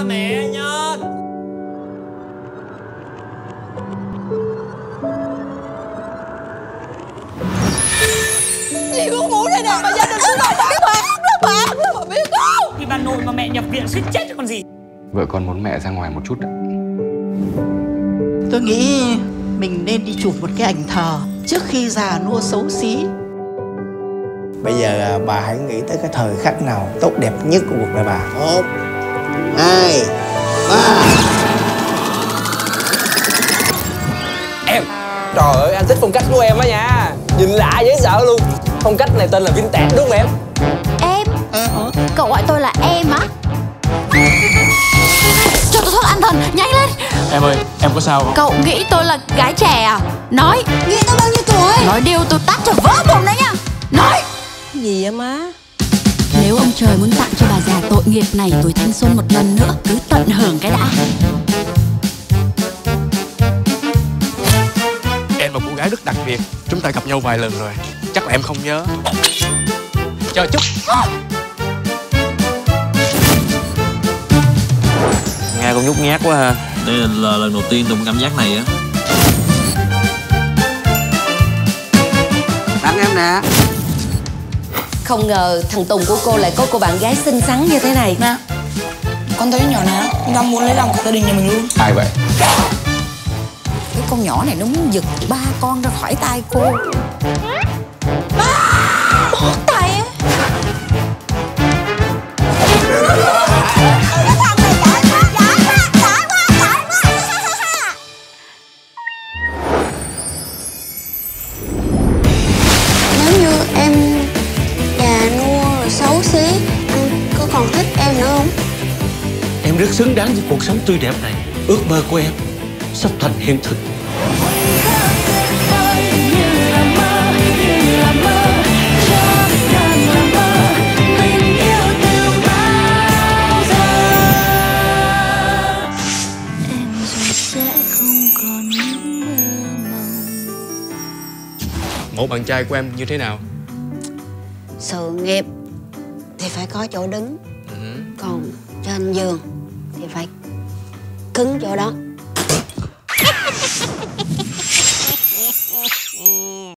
mẹ nha. Gì cũng muốn đây nè, mà gia đình chúng tôi đáng bạc lắm mà biết không? Khi bà nội mà mẹ nhập viện suýt chết chứ còn gì. Vợ con muốn mẹ ra ngoài một chút. Tôi nghĩ mình nên đi chụp một cái ảnh thờ trước khi già nua xấu xí. Bây giờ bà hãy nghĩ tới cái thời khắc nào tốt đẹp nhất của cuộc đời bà. 1, 2, 3. Em, trời ơi, anh thích phong cách của em á nha. Nhìn lạ dễ sợ luôn. Phong cách này tên là vintage đúng không em? Em? Cậu gọi tôi là em á? Cho tôi thuốc an thần, nhanh lên. Em ơi, em có sao không? Cậu nghĩ tôi là gái trẻ à? Nói. Nghĩ tôi bao nhiêu tuổi? Nói điều tôi tát cho vỡ mồm đấy nha. Nói. Gì vậy má? Nếu ông trời muốn tặng cho bà già tội nghiệp này tuổi thanh xuân một lần nữa, cứ tận hưởng cái đã. Em là cô gái rất đặc biệt. Chúng ta gặp nhau vài lần rồi. Chắc là em không nhớ. Chờ chút. Nghe con nhút nhát quá ha. Đây là lần đầu tiên Tùng cảm giác này á. Tặng em nè. Không ngờ thằng Tùng của cô lại có cô bạn gái xinh xắn như thế này. Nè, con thấy nhỏ nè, nó muốn lấy lòng cả gia đình nhà mình luôn. Ai vậy? Cái con nhỏ này nó muốn giật 3 con ra khỏi tay cô. Bó tay á. Nếu như em già nua rồi xấu xí, anh có còn thích em nữa không? Em rất xứng đáng với cuộc sống tươi đẹp này. Ước mơ của em sắp thành hiện thực. Mẫu bạn trai của em như thế nào? Sự nghiệp thì phải có chỗ đứng, còn trên giường thì phải cứng chỗ đó.